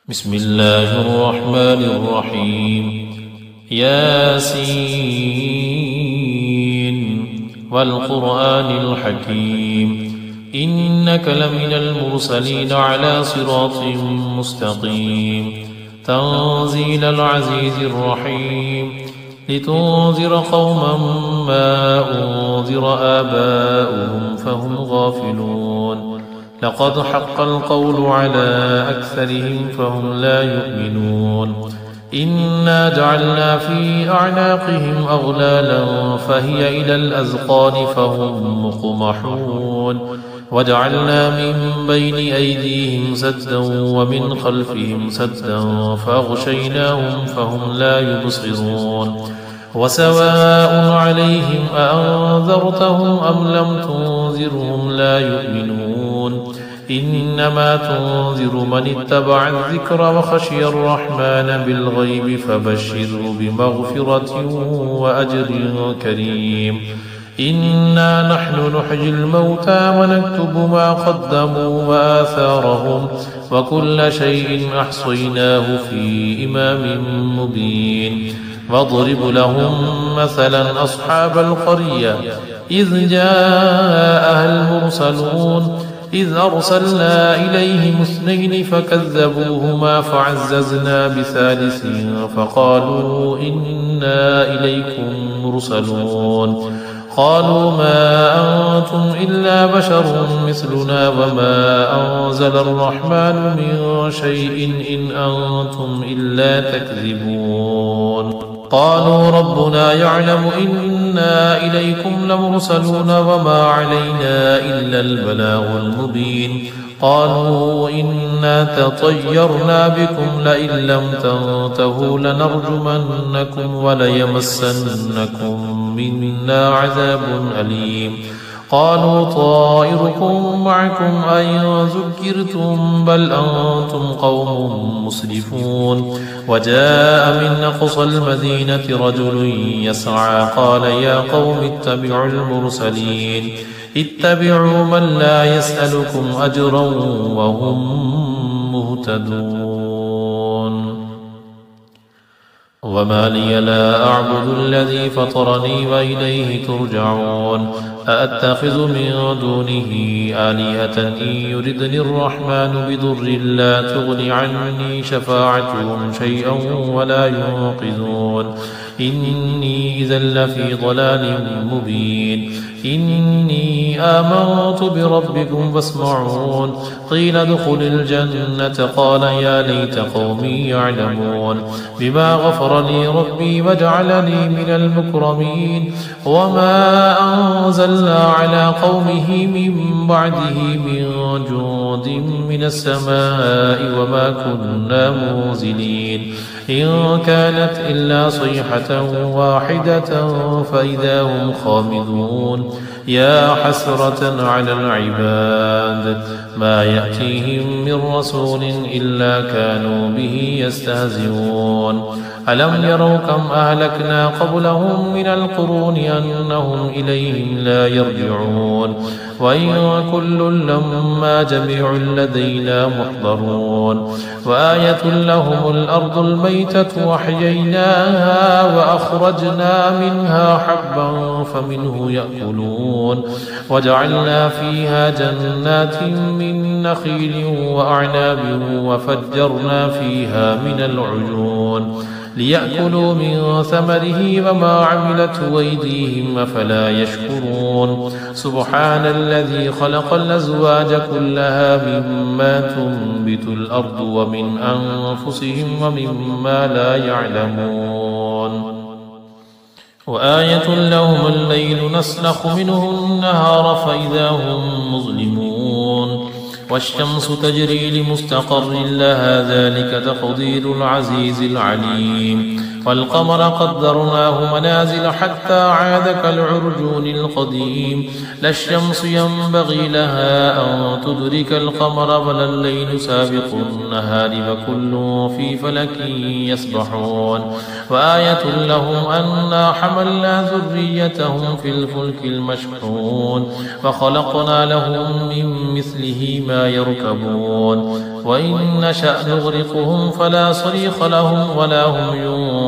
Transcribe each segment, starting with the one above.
بسم الله الرحمن الرحيم. ياسين والقرآن الحكيم إنك لمن المرسلين على صراط مستقيم تنزيل العزيز الرحيم لتنذر قوما ما أنذر آباؤهم فهم غافلون لقد حق القول على أكثرهم فهم لا يؤمنون إنا جعلنا في أعناقهم أغلالا فهي إلى الأذقان فهم مقمحون وجعلنا من بين أيديهم سدا ومن خلفهم سدا فأغشيناهم فهم لا يبصرون وسواء عليهم أأنذرتهم أم لم تنذرهم لا يؤمنون إنما تنذر من اتبع الذكر وخشي الرحمن بالغيب فبشره بمغفرة وأجر كريم إنا نحن نحيي الموتى ونكتب ما قدموا وآثارهم وكل شيء أحصيناه في إمام مبين واضرب لهم مثلا أصحاب القرية إذ جاءها المرسلون إذ أرسلنا إليهم اثنين فكذبوهما فعززنا بثالث فقالوا إنا إليكم مرسلون قالوا ما أنتم إلا بشر مثلنا وما أنزل الرحمن من شيء إن أنتم إلا تكذبون قالوا ربنا يعلم إنا إليكم لمرسلون وما علينا إلا البلاغ المبين قالوا إنا تطيرنا بكم لئن لم تنتهوا لنرجمنكم وليمسنكم منا عذاب أليم قالوا طائركم معكم أئن ذكرتم بل أنتم قوم مسرفون وجاء من أقصى المدينة رجل يسعى قال يا قوم اتبعوا المرسلين اتبعوا من لا يسألكم أجرا وهم مهتدون وما لي لا أعبد الذي فطرني وإليه ترجعون أأتخذ من دونه آلهة إن يردني الرحمن بضر لا تغن عني شفاعتهم شيئا ولا ينقذون إني إذا لفي ضلال مبين إني آمنت بربكم فاسمعون قيل ادخل الجنة قال يا ليت قومي يعلمون بما غفر لي ربي وجعلني من المكرمين وما أنزلنا على قومه من بعده من جود من السماء وما كنا منزلين إن كانت إلا صيحة واحدة فإذا هم خامدون يا حسرة على العباد ما يأتيهم من رسول إلا كانوا به يستهزئون ألم يروا كم أهلكنا قبلهم من القرون أنهم إليهم لا يرجعون وإن كل لما جميع لدينا محضرون وآية لهم الأرض الميتة وأحييناها وأخرجنا منها حبا فمنه يأكلون وجعلنا فيها جنات من نخيل وأعناب وفجرنا فيها من العيون ليأكلوا من ثمره وما عملته أيديهم أفلا يشكرون سبحان الذي خلق الأزواج كلها مما تنبت الأرض ومن أنفسهم ومما لا يعلمون وآية لهم الليل نسلخ منه النهار فإذا هم مظلمون والشمس تجري لمستقر لها ذلك تقدير العزيز العليم والقمر قدرناه منازل حتى عاد كالعرجون القديم لا الشمس ينبغي لها أن تدرك القمر ولا الليل سابق النهار وكل في فلك يسبحون وآية لهم أنا حملنا ذريتهم في الفلك المشحون وخلقنا لهم من مثله ما يركبون وإن نشأ نغرقهم فلا صريخ لهم ولا هم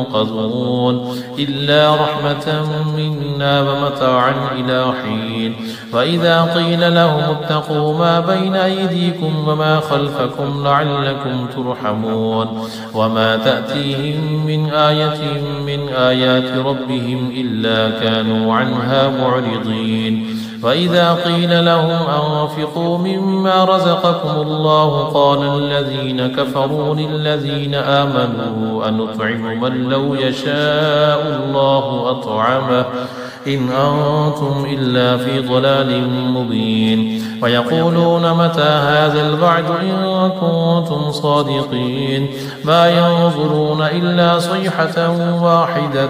ينقذون إلا رحمة منا ومتاعا إلى حين. وإذا قيل لهم اتقوا ما بين أيديكم وما خلفكم لعلكم ترحمون وما تأتيهم من آية من آيات ربهم إلا كانوا عنها معرضين. وإذا قيل لهم أنفقوا مما رزقكم الله قال الذين كفروا للذين آمنوا أنطعم من لو يشاء الله أطعمه إن أنتم إلا في ضلال مبين. ويقولون متى هذا الوعد إن كنتم صادقين ما ينظرون إلا صيحة واحدة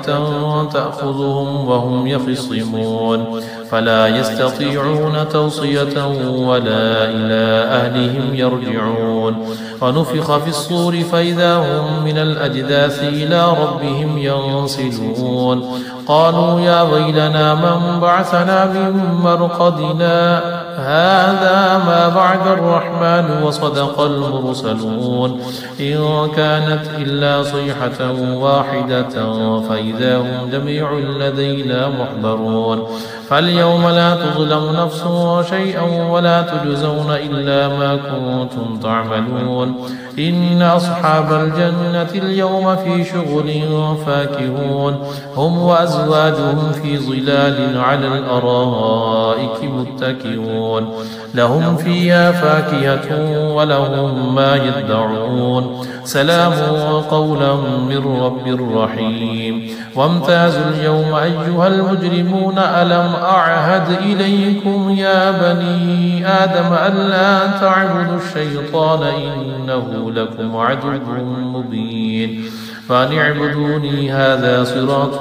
تأخذهم وهم يخصمون فلا يستطيعون توصية ولا إلى أهلهم يرجعون. ونفخ في الصور فإذا هم من الأجداث إلى ربهم ينسلون قالوا يا ويلنا من بعثنا من مرقدنا هذا ما بعد الرحمن وصدق المرسلون إن كانت إلا صيحة واحدة فإذا هم جميع لدينا محضرون. فاليوم لا تظلم نفس شيئا ولا تجزون إلا ما كنتم تعملون. إن أصحاب الجنة اليوم في شغل فاكهون هم وأزواجهم في ظلال على الأرائك متكئون لهم فيها فاكهة ولهم ما يدعون سلام قولا من رب رحيم. وامتازوا اليوم أيها المجرمون ألم أعهد إليكم يا بني آدم ألا تعبدوا الشيطان إنه لكم عدو مبين فأن اعبدوني هذا صراط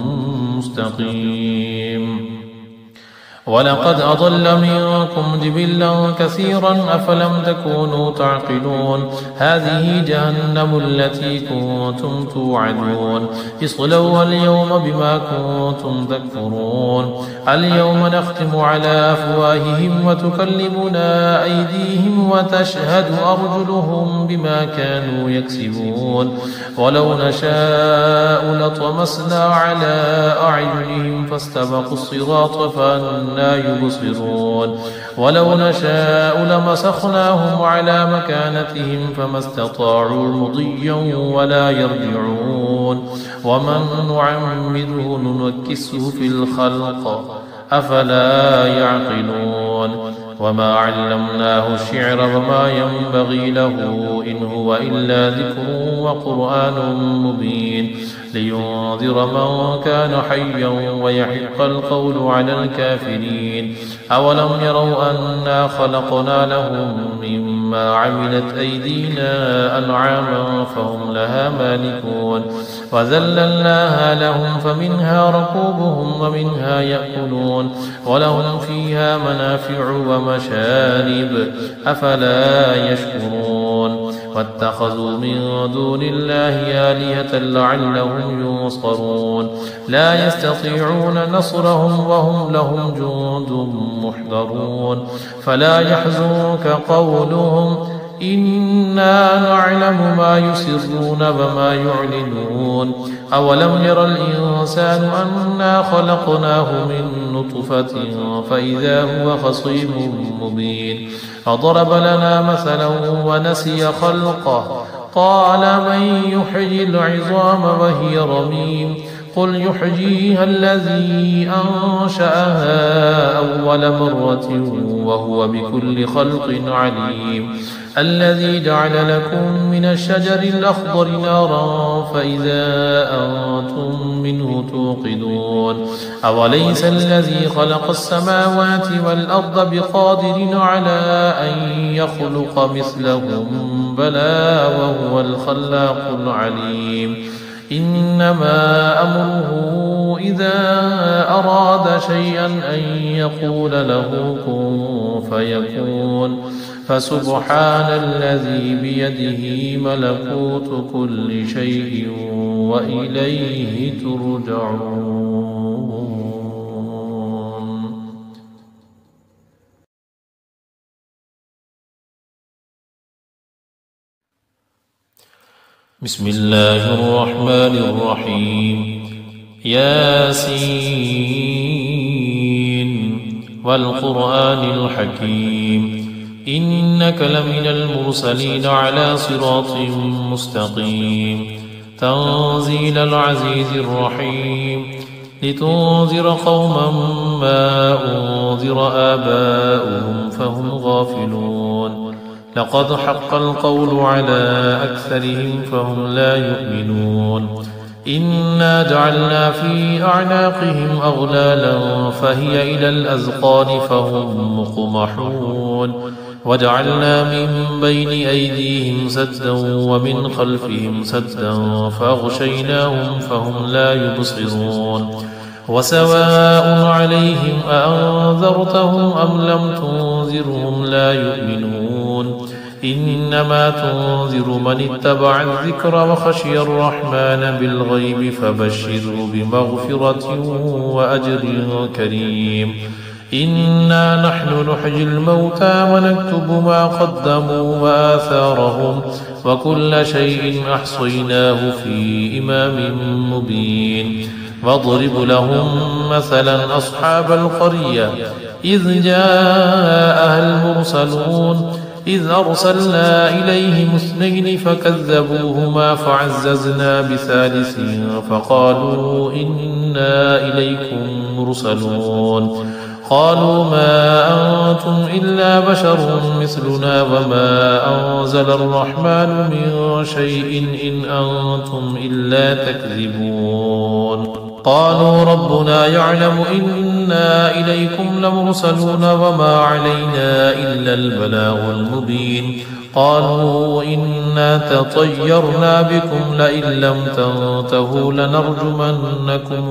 مستقيم. ولقد أضل منكم جبلا كثيرا أفلم تكونوا تعقلون. هذه جهنم التي كنتم توعدون اصلوها اليوم بما كنتم تكفرون. اليوم نختم على أفواههم وتكلمنا أيديهم وتشهد أرجلهم بما كانوا يكسبون. ولو نشاء لطمسنا على أعينهم فاستبقوا الصراط فأنى يبصرون. ولو نشاء لمسخناهم على مكانتهم فما استطاعوا مضيا ولا يرجعون. ومن نعمره ننكسه في الخلق أفلا يعقلون. وما علمناه الشعر وما ينبغي له إن هو إلا ذكر وقرآن مبين لينذر من كان حيا ويحق القول على الكافرين. أولم يروا أنا خلقنا لهم مما عملت أيدينا أنعاما فهم لها مالكون وذللناها لهم فمنها ركوبهم ومنها يأكلون ولهم فيها منافع ومشارب أفلا يشكرون. واتخذوا من دون الله آلهة لعلهم ينصرون لا يستطيعون نصرهم وهم لهم جند محضرون. فلا يحزنك قولهم إنا نعلم ما يسرون وما يعلنون. أولم ير الإنسان أنا خلقناه من نطفة فإذا هو خصيم مبين. فضرب لنا مثلا ونسي خلقه قال من يحيي العظام وهي رميم قل يحييها الذي أنشأها أول مرة وهو بكل خلق عليم. الذي جعل لكم من الشجر الأخضر نارا فإذا أنتم منه توقدون. أوليس الذي خلق السماوات والأرض بقادر على أن يخلق مثلهم بلى وهو الخلاق العليم. إنما أمره إذا أراد شيئا أن يقول له كن فيكون. فسبحان الذي بيده ملكوت كل شيء وإليه ترجعون. بسم الله الرحمن الرحيم ياسين والقرآن الحكيم إنك لمن المرسلين على صراط مستقيم تنزيل العزيز الرحيم لتنذر قوما ما أنذر آباؤهم فهم غافلون لقد حق القول على أكثرهم فهم لا يؤمنون إنا جعلنا في أعناقهم أغلالا فهي إلى الأذقان فهم مقمحون وجعلنا من بين أيديهم سدا ومن خلفهم سدا فأغشيناهم فهم لا يبصرون وسواء عليهم أأنذرتهم أم لم تنذرهم لا يؤمنون إنما تنذر من اتبع الذكر وخشي الرحمن بالغيب فبشره بمغفرة وأجر كريم إنا نحن نحيي الموتى ونكتب ما قدموا وآثارهم وكل شيء أحصيناه في إمام مبين واضرب لهم مثلا أصحاب القرية إذ جاءها المرسلون إذ أرسلنا إليهم 2 فكذبوهما فعززنا بثالث فقالوا إنا إليكم مرسلون قالوا ما أنتم إلا بشر مثلنا وما أنزل الرحمن من شيء إن أنتم إلا تكذبون قالوا ربنا يعلم إنا إليكم لمرسلون وما علينا إلا البلاغ المبين قالوا إنا تطيرنا بكم لئن لم تنتهوا لنرجمنكم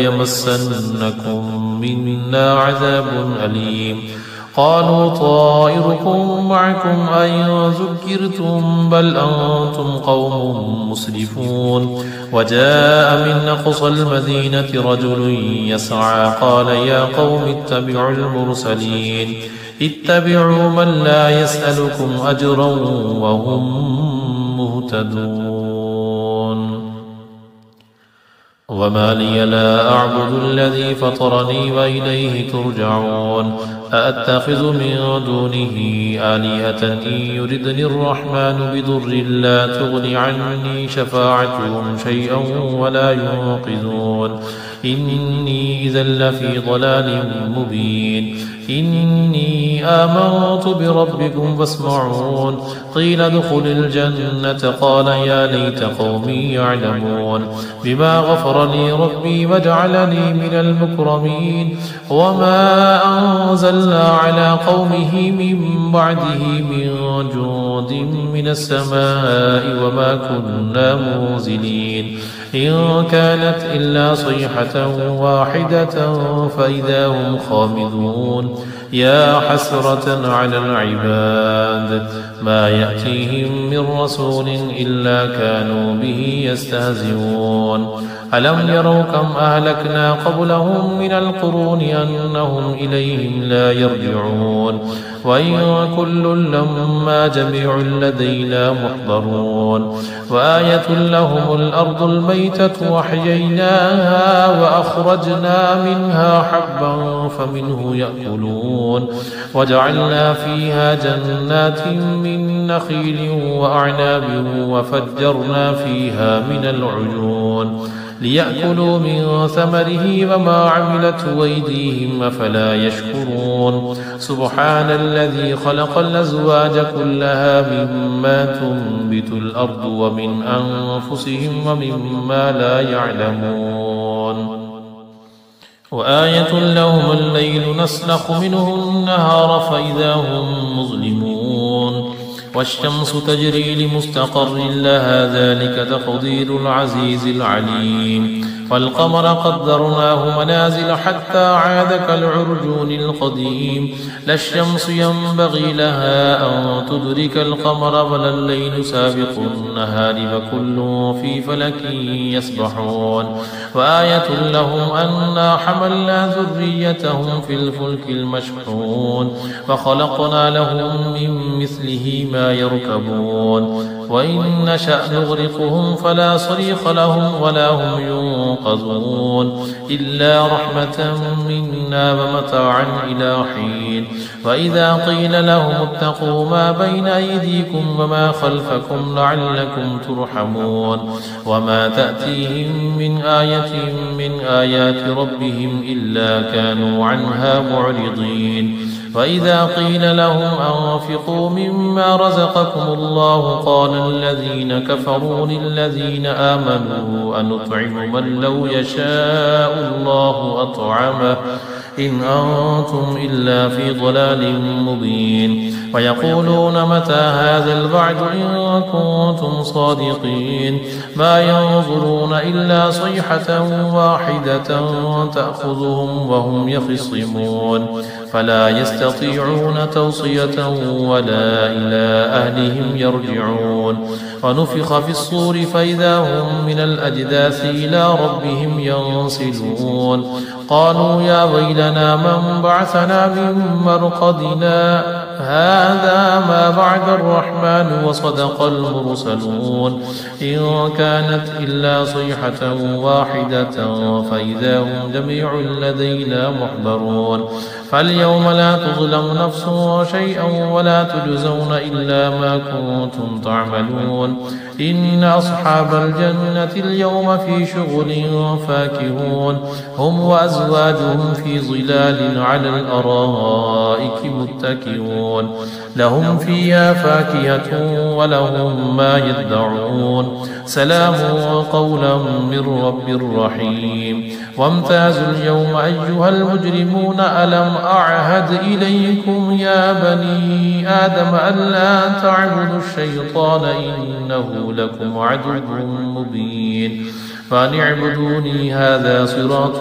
وليمسنكم منا عذاب أليم قالوا طائركم معكم أئن ذكرتم بل أنتم قوم مسرفون وجاء من أقصى المدينة رجل يسعى قال يا قوم اتبعوا المرسلين اتبعوا من لا يسألكم أجرا وهم مهتدون وما لي لا أعبد الذي فطرني وإليه ترجعون أأتخذ من دونه آلهة إن يردني الرحمن بضر لا تغن عني شفاعتهم شيئا ولا ينقذون إني إذا لفي ضلال مبين إني آمنت بربكم فاسمعون قيل ادخل الجنة قال يا ليت قومي يعلمون بما غفر لي ربي وجعلني من المكرمين وما أنزلنا على قومه من بعده من جود من السماء وما كنا منزلين إن كانت إلا صيحة واحدة فإذا هم خامدون يا حسرة على العباد ما يأتيهم من رسول إلا كانوا به يستهزئون ألم يروا كم أهلكنا قبلهم من القرون أنهم إليهم لا يرجعون وإن كل لما جميع لدينا محضرون وآية لهم الأرض الميتة وأحييناها وأخرجنا منها حبا فمنه يأكلون وجعلنا فيها جنات من نخيل وأعناب وفجرنا فيها من العيون ليأكلوا من ثمره وما عملته أيديهم أفلا يشكرون سبحان الذي خلق الأزواج كلها مما تنبت الأرض ومن أنفسهم ومما لا يعلمون وآية لهم الليل نسلخ منه النهار فإذا هم مظلمون والشمس تجري لمستقر لها ذلك تقدير العزيز العليم والقمر قدرناه منازل حتى عاد كالعرجون القديم لا الشمس ينبغي لها أن تدرك القمر ولا الليل سابق النهار وكل في فلك يسبحون وآية لهم أنا حملنا ذريتهم في الفلك المشحون وخلقنا لهم من مثله ما يركبون وإن نشأ نغرقهم فلا صريخ لهم ولا هم ينقذون إلا رحمة منا ومتاعا إلى حين. وإذا قيل لهم اتقوا ما بين أيديكم وما خلفكم لعلكم ترحمون وما تأتيهم من آية من آيات ربهم إلا كانوا عنها معرضين. وإذا قيل لهم أنفقوا مما رزقكم الله قال الذين كفروا للذين آمنوا أنطعم من لو يشاء الله أطعمه إن أنتم إلا في ضلال مبين. ويقولون متى هذا الوعد إن كنتم صادقين ما ينظرون إلا صيحة واحدة تأخذهم وهم يخصمون فلا يستطيعون توصية ولا إلى أهلهم يرجعون. ونفخ في الصور فإذا هم من الأجداث إلى ربهم ينسلون قالوا يا ويلنا من بعثنا من مرقدنا هذا ما بعد الرحمن وصدق المرسلون إن كانت إلا صيحة واحدة فإذا هم جميع لدينا محضرون. فاليوم لا تظلم نفس شيئا ولا تجزون إلا ما كنتم تعملون. إن أصحاب الجنة اليوم في شغل فاكهون هم وأزواجهم في ظلال على الأرائك متكئون لهم فيها فاكهة ولهم ما يدعون سلام قولا من رب رحيم. وامتازوا اليوم أيها المجرمون ألم أعهد إليكم يا بني آدم ألا تعبدوا الشيطان إنه لكم عدو مبين فأن اعبدوني هذا صراط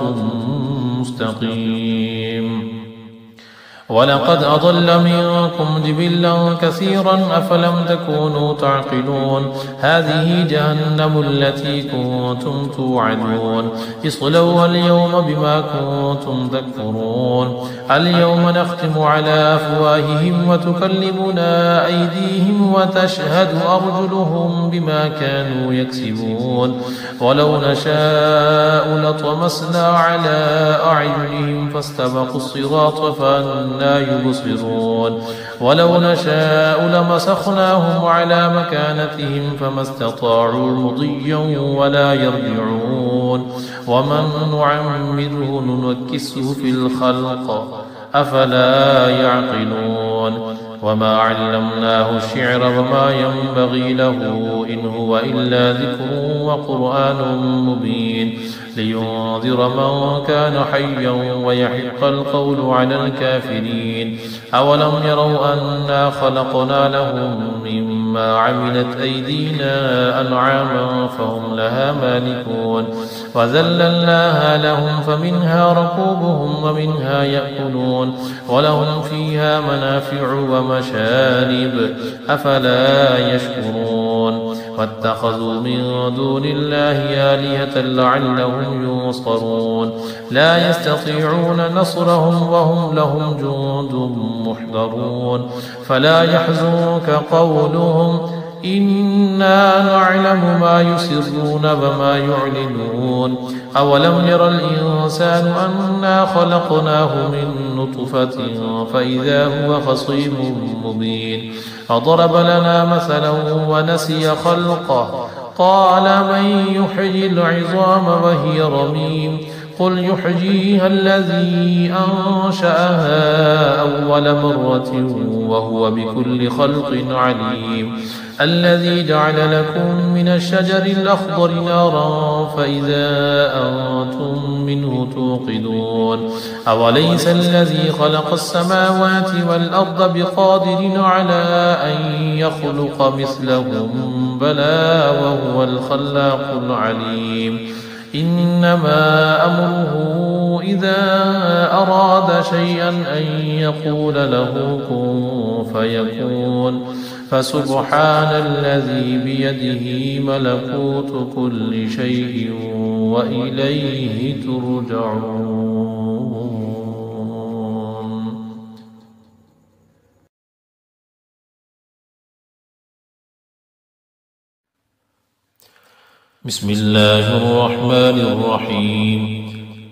مستقيم. ولقد أضل منكم جبلا كثيرا أفلم تكونوا تعقلون. هذه جهنم التي كنتم توعدون اصلوها اليوم بما كنتم تكفرون. اليوم نختم على أفواههم وتكلمنا أيديهم وتشهد أرجلهم بما كانوا يكسبون. ولو نشاء لطمسنا على أعينهم فاستبقوا الصراط فأنا يبصرون. ولو نشاء لمسخناهم على مكانتهم فما استطاعوا مضيا ولا يرجعون. ومن نعمره ننكسه في الخلق أفلا يعقلون. وما علمناه الشعر وما ينبغي له إن هو إلا ذكر وقرآن مبين لينذر من كان حيا ويحق القول على الكافرين. أولم يروا أنا خلقنا لهم مما عملت أيدينا أنعاما فهم لها مالكون وذللناها لهم فمنها ركوبهم ومنها يأكلون ولهم فيها منافع ومشارب أفلا يشكرون. واتخذوا من دون الله آلهة لعلهم ينصرون لا يستطيعون نصرهم وهم لهم جند محضرون. فلا يحزنك قولهم إنا نعلم ما يسرون وما يعلنون. أولم ير الإنسان أنا خلقناه من نطفة فإذا هو خصيم مبين. فضرب لنا مثلا ونسي خلقه قال من يحيي العظام وهي رميم قل يحييها الذي أنشأها أول مرة وهو بكل خلق عليم. الذي جعل لكم من الشجر الأخضر نارا فإذا أنتم منه توقدون. أوليس الذي خلق السماوات والأرض بقادر على أن يخلق مثلهم بلى وهو الخلاق العليم. إنما أمره إذا أراد شيئا أن يقول له كن فيكون. فسبحان الذي بيده ملكوت كل شيء وإليه ترجعون. بسم الله الرحمن الرحيم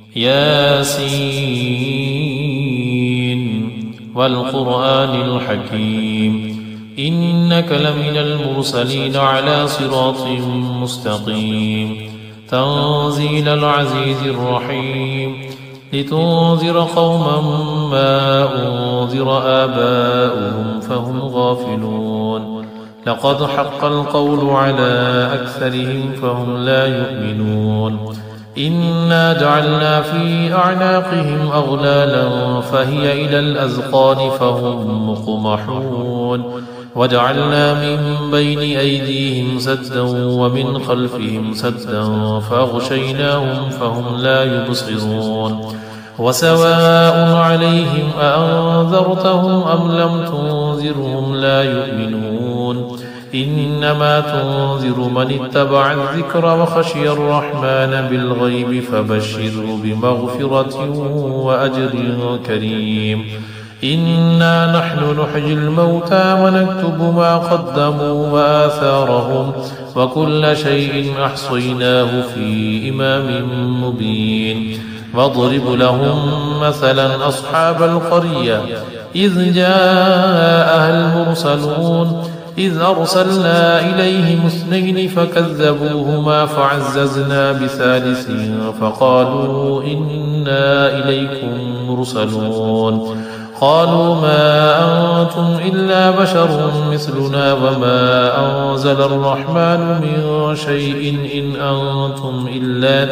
ياسين والقرآن الحكيم إنك لمن المرسلين على صراط مستقيم تنزيل العزيز الرحيم لتنذر قوما ما أنذر آباؤهم فهم غافلون لقد حق القول على أكثرهم فهم لا يؤمنون إنا جعلنا في أعناقهم أغلالا فهي إلى الأذقان فهم مقمحون وجعلنا من بين أيديهم سدا ومن خلفهم سدا فأغشيناهم فهم لا يبصرون وسواء عليهم أأنذرتهم أم لم تنذرهم لا يؤمنون إنما تنذر من اتبع الذكر وخشي الرحمن بالغيب فبشره بمغفرة وأجر كريم إنا نحن نحيي الموتى ونكتب ما قدموا وآثارهم وكل شيء أحصيناه في إمام مبين واضرب لهم مثلا أصحاب القرية إذ جاءها المرسلون إذ أرسلنا إليهم 2 فكذبوهما فعززنا بثالث فقالوا إنا إليكم مرسلون قالوا ما أنتم إلا بشر مثلنا وما أنزل الرحمن من شيء إن أنتم إلا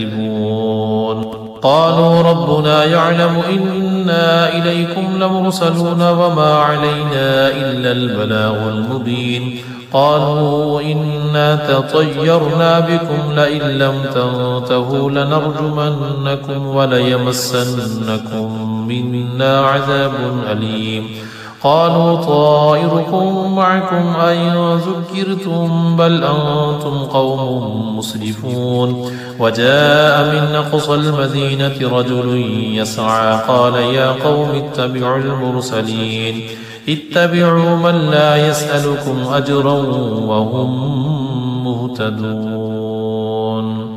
تكذبون قالوا ربنا يعلم إنا إليكم لمرسلون وما علينا إلا البلاغ المبين قالوا إنا تطيرنا بكم لئن لم تنتهوا لنرجمنكم وليمسنكم منا عذاب أليم قالوا طائركم معكم أئن ذكرتم بل أنتم قوم مسرفون وجاء من أقصى المدينة رجل يسعى قال يا قوم اتبعوا المرسلين اتبعوا من لا يسألكم أجرا وهم مهتدون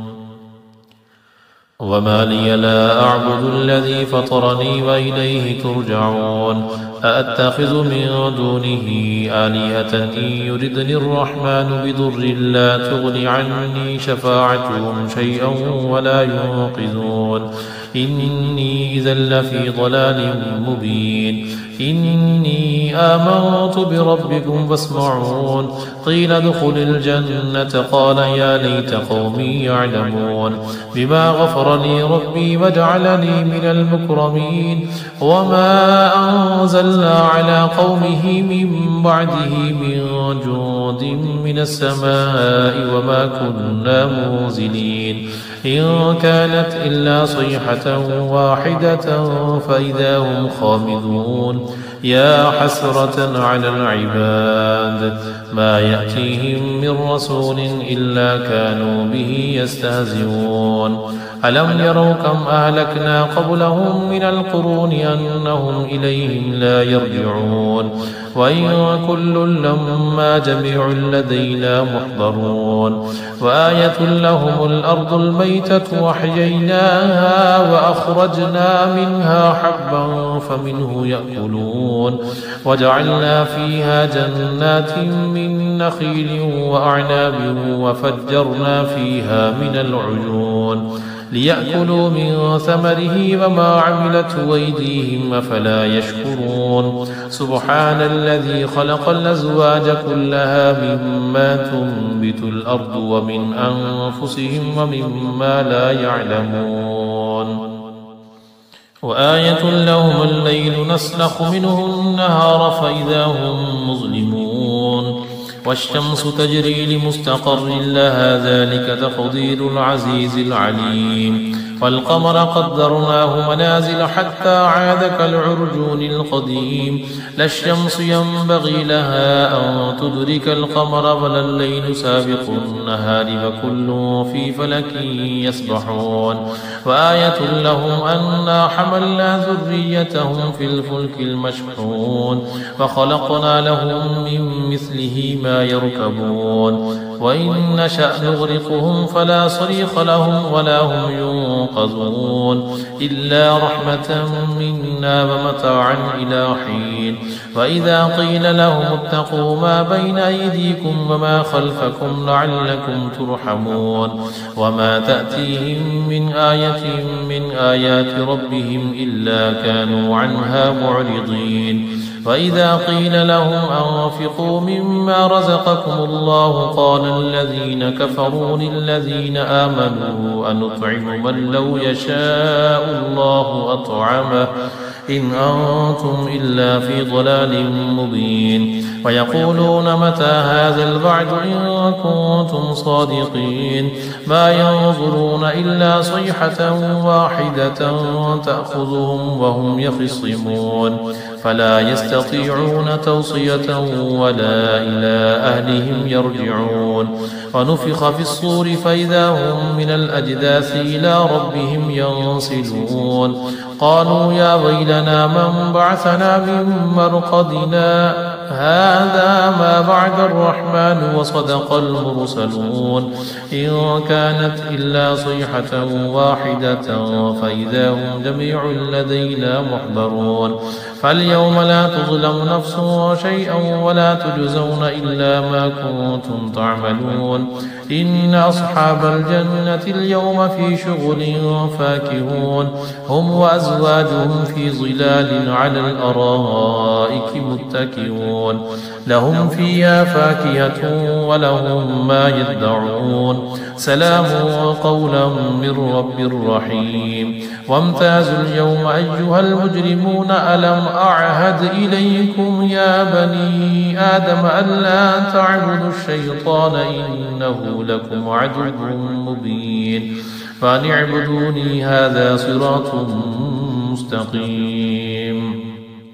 وما لي لا أعبد الذي فطرني وإليه ترجعون أأتخذ من دونه آلهة إن يردني الرحمن بضر لا تغن عني شفاعتهم شيئا ولا ينقذون إني إذا لفي ضلال مبين إني آمنت بربكم فاسمعون قيل ادخل الجنة قال يا ليت قومي يعلمون بما غفر لي ربي وجعلني من المكرمين وما أنزلنا على قومه من بعده من جود من السماء وما كنا منزلين إن كانت إلا صيحة واحدة فإذا هم خامدون يا حسرة على العباد ما يأتيهم من رسول إلا كانوا به يستهزئون ألم يروا كم أهلكنا قبلهم من القرون أنهم إليهم لا يرجعون وإن كل لما جميع لدينا محضرون وآية لهم الأرض الميتة وأحييناها وأخرجنا منها حبا فمنه يأكلون وجعلنا فيها جنات من نخيل وأعناب وفجرنا فيها من العيون ليأكلوا من ثمره وما عملته أيديهم أفلا يشكرون سبحان الذي خلق الأزواج كلها مما تنبت الأرض ومن أنفسهم ومما لا يعلمون وآية لهم الليل نسلخ منه النهار فإذا هم مظلمون والشمس تجري لمستقر لها ذلك تقدير العزيز العليم والقمر قدرناه منازل حتى عاد كالعرجون القديم لا الشمس ينبغي لها أن تدرك القمر ولا الليل سابق النهار وكل في فلك يسبحون وآية لهم أنا حملنا ذريتهم في الفلك المشحون وخلقنا لهم من مثله ما يركبون وإن نشأ نغرقهم فلا صريخ لهم ولا هم ينقذون إلا رحمة منا ومتاعا إلى حين وإذا قيل لهم اتقوا ما بين أيديكم وما خلفكم لعلكم ترحمون وما تأتيهم من آية من آيات ربهم إلا كانوا عنها معرضين وإذا قيل لهم أنفقوا مما رزقكم الله قال الذين كفروا للذين آمنوا أنطعم من لو يشاء الله أطعمه إن أنتم إلا في ضلال مبين ويقولون متى هذا الوعد إن كنتم صادقين ما ينظرون إلا صيحة واحدة تأخذهم وهم يخصمون فلا يستطيعون توصية ولا إلى أهلهم يرجعون ونفخ في الصور فإذا هم من الأجداث إلى ربهم ينسلون قالوا يا ويلنا من بعثنا من مرقدنا هذا ما بعد الرحمن وصدق المرسلون إن كانت إلا صيحة واحدة فإذا هم جميع لدينا محضرون فاليوم لا تظلم نفس شيئا ولا تجزون إلا ما كنتم تعملون إن أصحاب الجنة اليوم في شغل فاكهون هم وأزواجهم في ظلال على الأرائك متكئون لهم فيها فاكهة ولهم ما يدعون سلام قولا من رب رحيم وامتازوا اليوم أيها المجرمون ألم أعهد إليكم يا بني آدم ألا تعبدوا الشيطان إنه لكم عدو مبين فأن اعبدوني هذا صراط مستقيم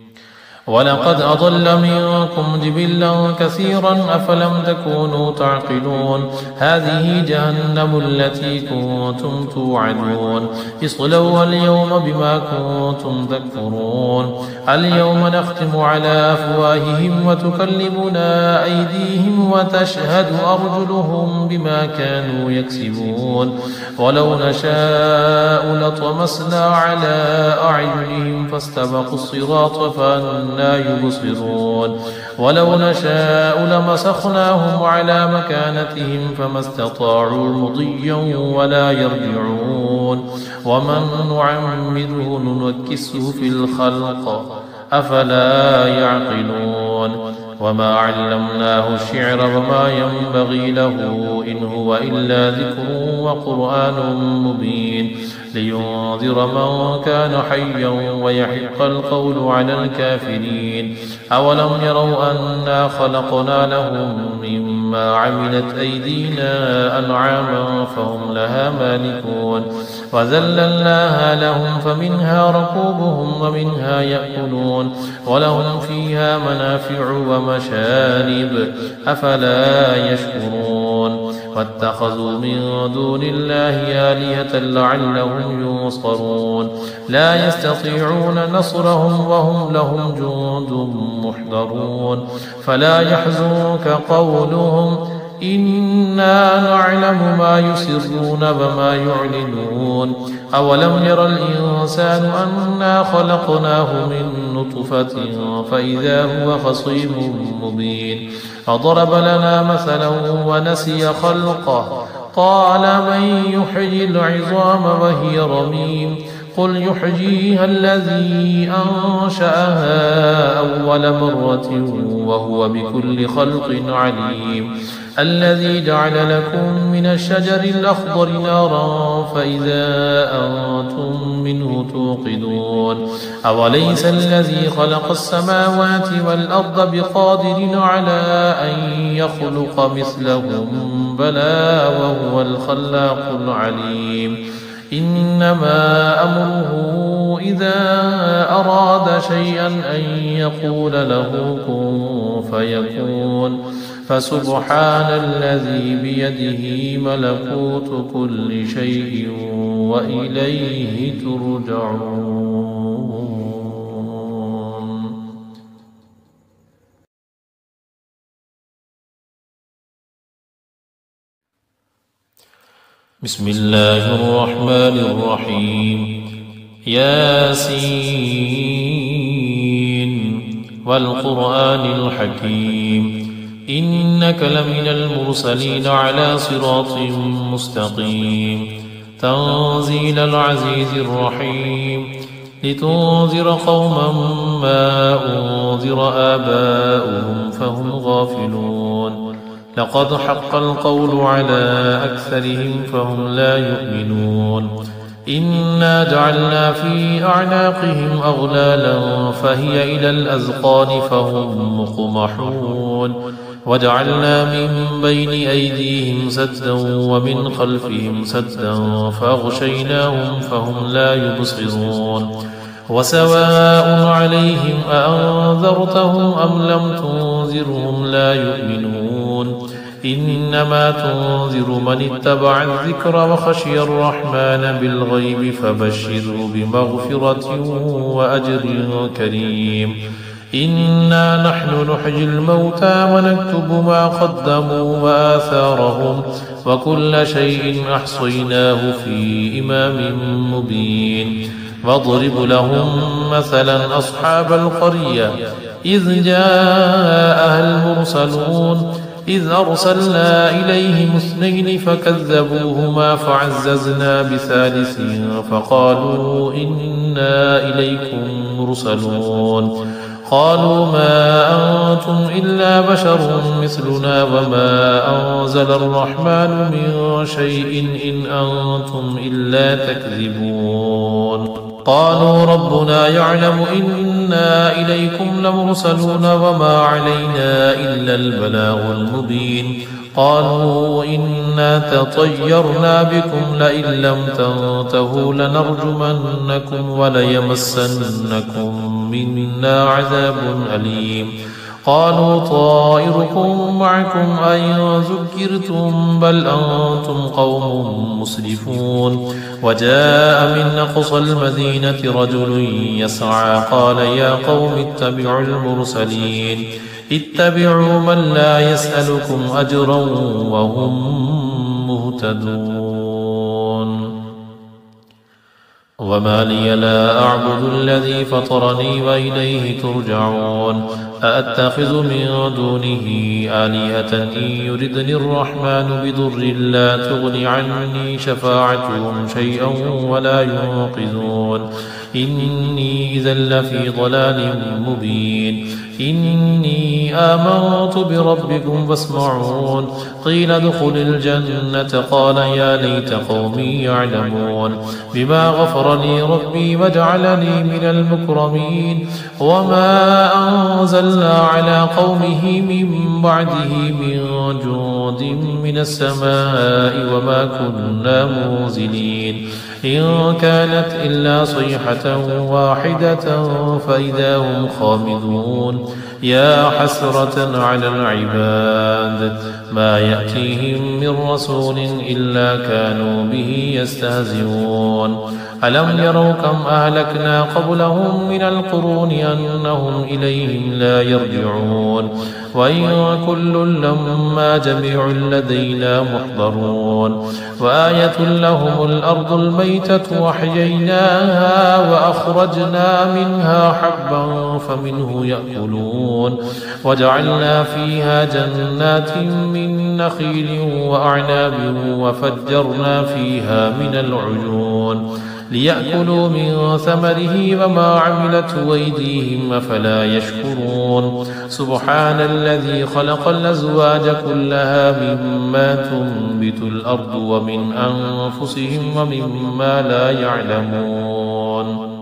ولقد أضل منكم جبلا كثيرا أفلم تكونوا تعقلون هذه جهنم التي كنتم توعدون اصلوها اليوم بما كنتم تكفرون اليوم نختم على أفواههم وتكلمنا أيديهم وتشهد أرجلهم بما كانوا يكسبون ولو نشاء لطمسنا على أعينهم فاستبقوا الصراط فأنا يبصرون ولو نشاء لمسخناهم على مكانتهم فما استطاعوا مضيا ولا يرجعون ومن نعمره ننكسه في الخلق أفلا يعقلون وما علمناه الشعر وما ينبغي له إن هو إلا ذكر وقرآن مبين لينذر من كان حيا ويحق القول على الكافرين أولم يروا أنا خلقنا لهم مما عملت أيدينا أنعاما فهم لها مالكون وذللناها لهم فمنها ركوبهم ومنها يأكلون ولهم فيها منافع ومشارب أفلا يشكرون واتخذوا من دون الله آلهة لعلهم ينصرون لا يستطيعون نصرهم وهم لهم جند محضرون فلا يحزنك قولهم إنا نعلم ما يسرون وما يعلنون أولم ير الإنسان أنا خلقناه من نطفة فإذا هو خصيم مبين فضرب لنا مثلا ونسي خلقه قال من يحيي العظام وهي رميم قل يحييها الذي أنشأها أول مرة وهو بكل خلق عليم الذي جعل لكم من الشجر الأخضر نارا فإذا أنتم منه توقدون أوليس الذي خلق السماوات والأرض بقادر على أن يخلق مثلهم بلى وهو الخلاق العليم إنما أمره إذا أراد شيئا أن يقول له كن فيكون فسبحان الذي بيده ملكوت كل شيء وإليه ترجعون. بسم الله الرحمن الرحيم. ياسين والقرآن الحكيم إنك لمن المرسلين على صراط مستقيم تنزيل العزيز الرحيم لتنذر قوما ما أنذر آباؤهم فهم غافلون لقد حق القول على أكثرهم فهم لا يؤمنون إنا جعلنا في أعناقهم أغلالا فهي إلى الأذقان فهم مقمحون وجعلنا من بين أيديهم سدا ومن خلفهم سدا فأغشيناهم فهم لا يبصرون وسواء عليهم أأنذرتهم أم لم تنذرهم لا يؤمنون إنما تنذر من اتبع الذكر وخشي الرحمن بالغيب فبشره بمغفرة وأجر كريم إنا نحن نحيي الموتى ونكتب ما قدموا وآثارهم وكل شيء أحصيناه في إمام مبين واضرب لهم مثلا أصحاب القرية إذ جاءها المرسلون إذ أرسلنا إليهم اثنين فكذبوهما فعززنا بثالث فقالوا إنا إليكم مرسلون قالوا ما أنتم إلا بشر مثلنا وما أنزل الرحمن من شيء إن أنتم إلا تكذبون قالوا ربنا يعلم إنا إليكم لمرسلون وما علينا إلا البلاغ المبين قالوا إنا تطيرنا بكم لئن لم تنتهوا لنرجمنكم وليمسنكم منا عذاب أليم قالوا طائركم معكم أئن ذكرتم بل أنتم قوم مسرفون وجاء من أقصى المدينة رجل يسعى قال يا قوم اتبعوا المرسلين اتبعوا من لا يسألكم أجرا وهم مهتدون وما لي لا أعبد الذي فطرني وإليه ترجعون أأتخذ من دونه آلهة إن يردني الرحمن بضر لا تغن عني شفاعتهم شيئا ولا ينقذون إني إذا لفي ضلال مبين إني آمنت بربكم فاسمعون قيل ادخل الجنة قال يا ليت قومي يعلمون بما غفر لي ربي وجعلني من المكرمين وما أنزلنا على قومه من بعده من جود من السماء وما كنا منزلين إن كانت إلا صيحة واحدة فإذا هم خامدون يا حسرة على العباد ما يأتيهم من رسول إلا كانوا به يستهزئون ألم يروا كم أهلكنا قبلهم من القرون أنهم إليهم لا يرجعون وإن كل لما جميع لدينا محضرون وآية لهم الأرض الميتة وأحييناها وأخرجنا منها حبا فمنه يأكلون وجعلنا فيها جنات من نخيل وأعناب وفجرنا فيها من العيون ليأكلوا من ثمره وما عملته أيديهم أفلا يشكرون سبحان الذي خلق الأزواج كلها مما تنبت الأرض ومن أنفسهم ومما لا يعلمون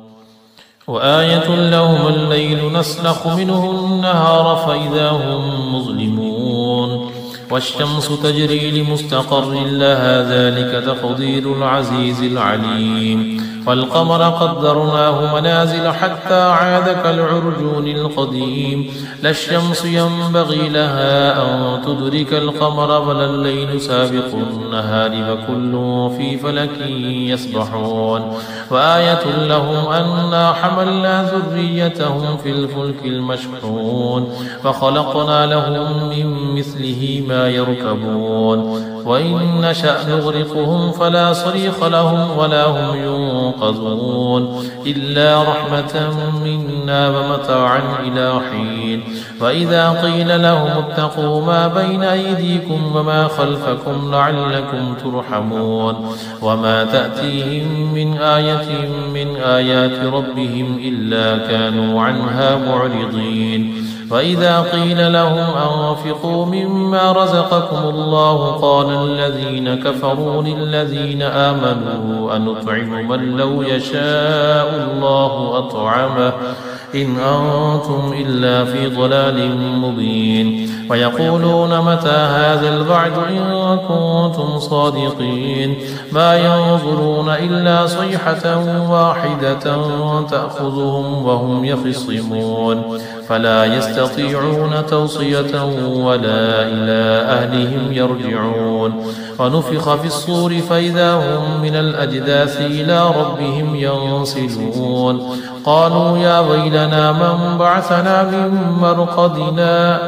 وآية لهم الليل نسلخ منه النهار فإذا هم مظلمون والشمس تجري لمستقر لها ذلك تقدير العزيز العليم والقمر قدرناه منازل حتى عاد كالعرجون القديم لا الشمس ينبغي لها أن تدرك القمر ولا الليل سابق النهار وكل في فلك يسبحون وآية لهم أنا حملنا ذريتهم في الفلك المشحون وخلقنا لهم من مثله ما يركبون وإن نشأ نغرقهم فلا صريخ لهم ولا هم ينقذون إلا رحمة منا ومتاعا إلى حين وإذا قيل لهم اتقوا ما بين أيديكم وما خلفكم لعلكم ترحمون وما تأتيهم من آية من آيات ربهم إلا كانوا عنها معرضين وإذا قيل لهم أنفقوا مما رزقكم الله قال الذين كفروا للذين آمنوا أنطعم من لو يشاء الله أطعمه إن أنتم إلا في ضلال مبين ويقولون متى هذا الوعد إن كنتم صادقين ما ينظرون إلا صيحة واحدة تأخذهم وهم يخصمون فلا يستطيعون توصية ولا إلى أهلهم يرجعون ونفخ في الصور فإذا هم من الأجداث إلى ربهم ينسلون قالوا يا ويلنا من بعثنا من مرقدنا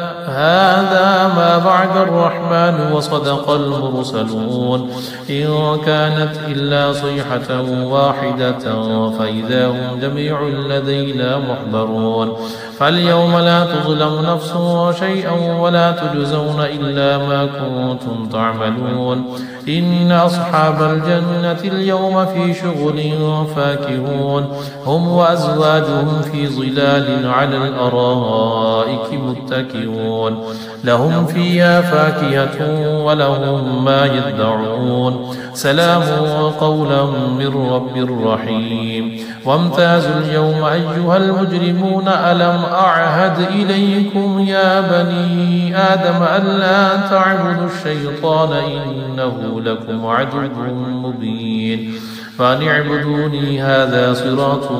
هذا ما بعد الرحمن وصدق المرسلون إن كانت إلا صيحة واحدة فإذا هم جميع لدينا محضرون فاليوم لا تظلم نفس شيئا ولا تجزون إلا ما كنتم تعملون إن أصحاب الجنة اليوم في شغل فاكهون هم وأزواجهم في ظلال على الأرائك متكئون لهم فيها فاكهة ولهم ما يدعون سلام قولا من رب رحيم وامتازوا اليوم أيها المجرمون ألم أعهد إليكم يا بني آدم ألا تعبدوا الشيطان إنه لكم عدو مبين فأن اعبدوني هذا صراط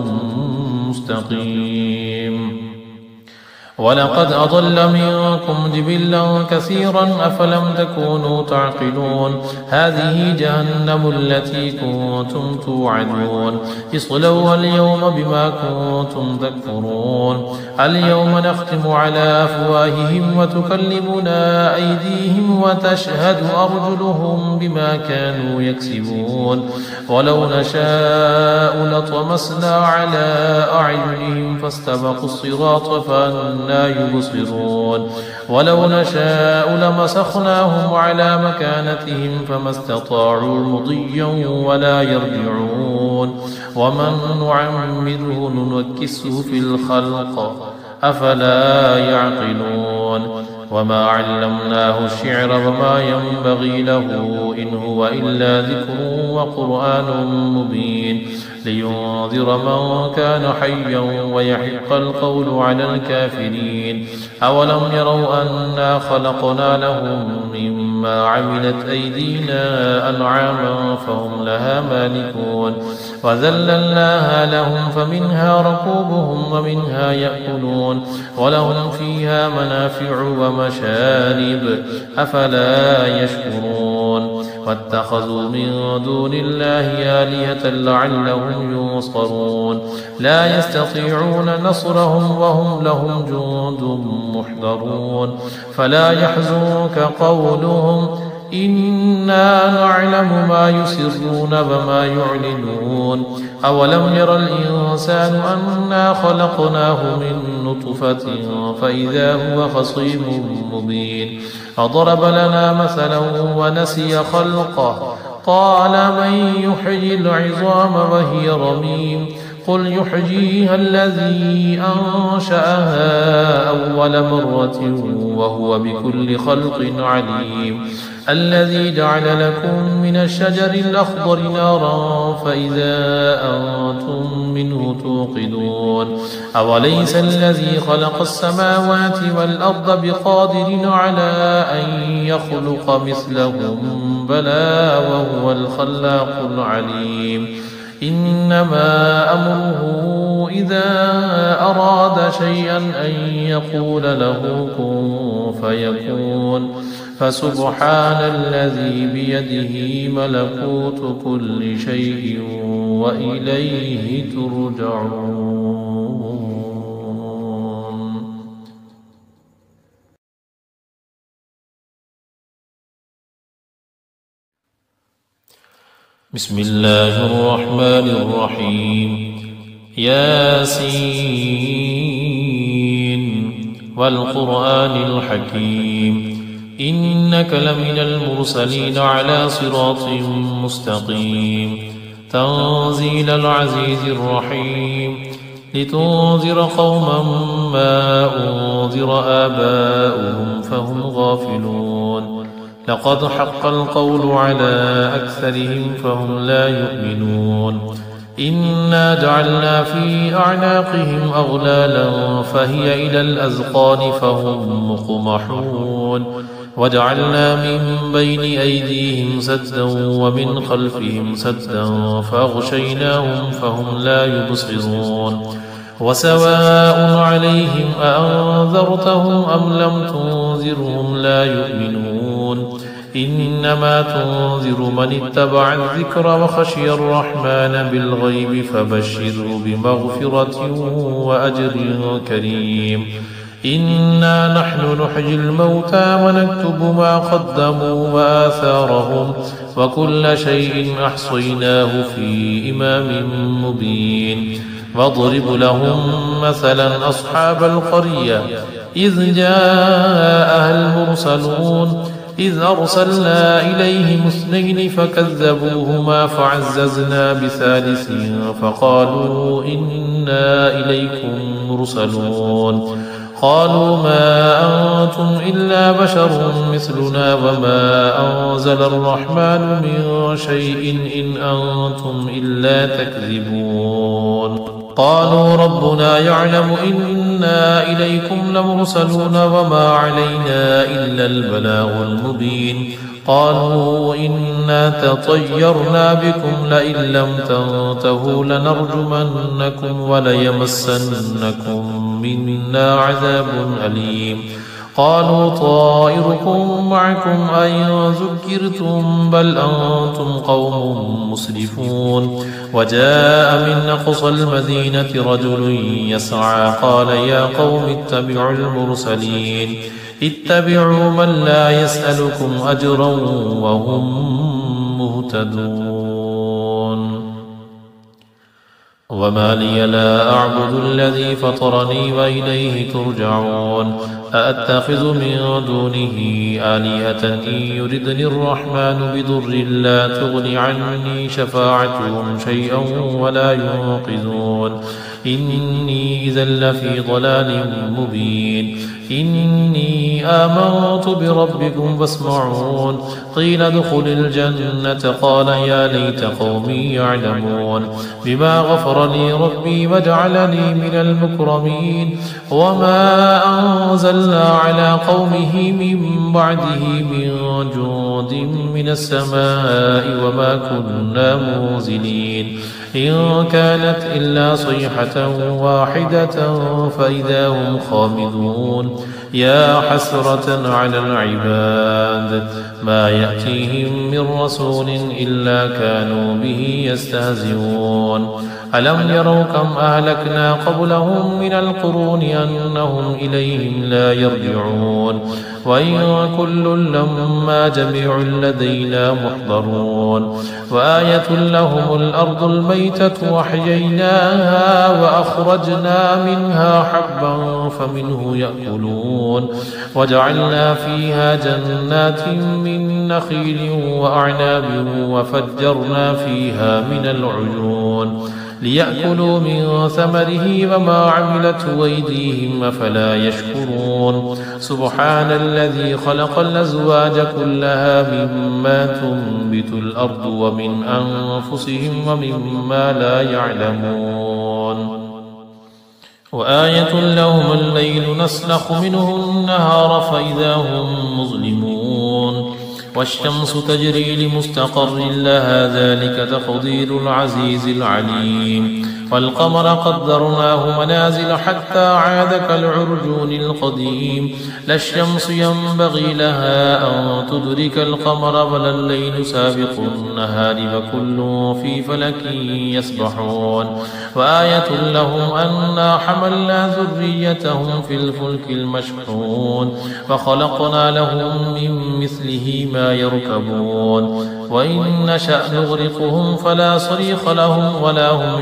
مستقيم ولقد أضل منكم جبلا كثيرا أفلم تكونوا تعقلون هذه جهنم التي كنتم توعدون اصلوها اليوم بما كنتم تكفرون اليوم نختم على أفواههم وتكلمنا أيديهم وتشهد أرجلهم بما كانوا يكسبون ولو نشاء لطمسنا على أعينهم فاستبقوا الصراط فأنا يبصرون ولو نشاء لمسخناهم على مكانتهم فما استطاعوا مضيا ولا يرجعون ومن نعمره ننكسه في الخلق أفلا يعقلون وما علمناه الشعر وما ينبغي له إن هو إلا ذكر وقرآن مبين لينذر من كان حيا ويحق القول على الكافرين أولم يروا أنا خلقنا لهم مما عملت أيدينا أنعاما فهم لها مالكون وذللناها لهم فمنها ركوبهم ومنها يأكلون ولهم فيها منافع ومشارب أفلا يشكرون واتخذوا من دون الله آلهة لعلهم ينصرون لا يستطيعون نصرهم وهم لهم جند محضرون فلا يحزنك قولهم إنا نعلم ما يسرون وما يعلنون أولم ير الإنسان أنا خلقناه من نطفة فإذا هو خصيم مبين فضرب لنا مثلا ونسي خلقه قال من يحيي العظام وهي رميم قل يحييها الذي أنشأها أول مرة وهو بكل خلق عليم الذي جعل لكم من الشجر الأخضر نارا فإذا أنتم منه توقدون أوليس الذي خلق السماوات والأرض بقادر على أن يخلق مثلهم بلى وهو الخلاق العليم إنما أمره إذا أراد شيئا أن يقول له كن فيكون فسبحان الذي بيده ملكوت كل شيء وإليه ترجعون. بسم الله الرحمن الرحيم ياسين والقرآن الحكيم إنك لمن المرسلين على صراط مستقيم تنزيل العزيز الرحيم لتنذر قوما ما أنذر آباؤهم فهم غافلون لقد حق القول على أكثرهم فهم لا يؤمنون إنا جعلنا في أعناقهم أغلالا فهي إلى الأذقان فهم مقمحون وجعلنا من بين أيديهم سدا ومن خلفهم سدا فأغشيناهم فهم لا يبصرون وسواء عليهم أأنذرتهم أم لم تنذرهم لا يؤمنون إنما تنذر من اتبع الذكر وخشي الرحمن بالغيب فبشره بمغفرة وأجر كريم إنا نحن نحيي الموتى ونكتب ما قدموا وآثارهم وكل شيء أحصيناه في إمام مبين واضرب لهم مثلا أصحاب القرية إذ جاءها المرسلون إذ أرسلنا إليهم اثنين فكذبوهما فعززنا بثالث فقالوا إنا إليكم مرسلون قالوا ما أنتم إلا بشر مثلنا وما أنزل الرحمن من شيء إن أنتم إلا تكذبون قالوا ربنا يعلم إنا إليكم لمرسلون وما علينا إلا البلاغ المبين قالوا إنا تطيرنا بكم لئن لم تنتهوا لنرجمنكم وليمسنكم منا عذاب أليم قالوا طائركم معكم أئن ذكرتم بل أنتم قوم مسرفون وجاء من أقصى المدينة رجل يسعى قال يا قوم اتبعوا المرسلين اتبعوا من لا يسألكم أجرا وهم مهتدون وما لي لا أعبد الذي فطرني وإليه ترجعون أأتخذ من دونه آلهة إن يردني الرحمن بضر لا تغن عني شفاعتهم شيئا ولا ينقذون إني إذا لفي ضلال مبين إني آمنت بربكم فاسمعون قيل ادخل الجنة قال يا ليت قومي يعلمون بما غفر لي ربي وجعلني من المكرمين وما أنزلنا على قومه من بعده من جند من السماء وما كنا منزلين إن كانت إلا صيحة واحدة فإذا هم خامدون يا حسرة على العباد ما يأتيهم من رسول إلا كانوا به يستهزئون ألم يروا كم أهلكنا قبلهم من القرون أنهم إليهم لا يرجعون وإن كل لما جميع لدينا محضرون وآية لهم الأرض الميتة وأحييناها وأخرجنا منها حبا فمنه يأكلون وجعلنا فيها جنات من نخيل وأعناب وفجرنا فيها من العيون ليأكلوا من ثمره وما عملته أيديهم أفلا يشكرون سبحان الذي خلق الأزواج كلها مما تنبت الأرض ومن أنفسهم ومما لا يعلمون وآية لهم الليل نسلخ منه النهار فإذا هم مظلمون والشمس تجري لمستقر لها ذلك تقدير العزيز العليم والقمر قدرناه منازل حتى عاد كالعرجون القديم لا الشمس ينبغي لها أن تدرك القمر ولا الليل سابق النهار وكل في فلك يسبحون وآية لهم أنا حملنا ذريتهم في الفلك المشحون وخلقنا لهم من مثله ما يركبون وإن نشأ نغرقهم فلا صريخ لهم ولا هم